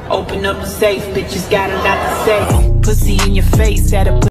Open up the safe, bitches got a lot to say. Pussy in your face, had a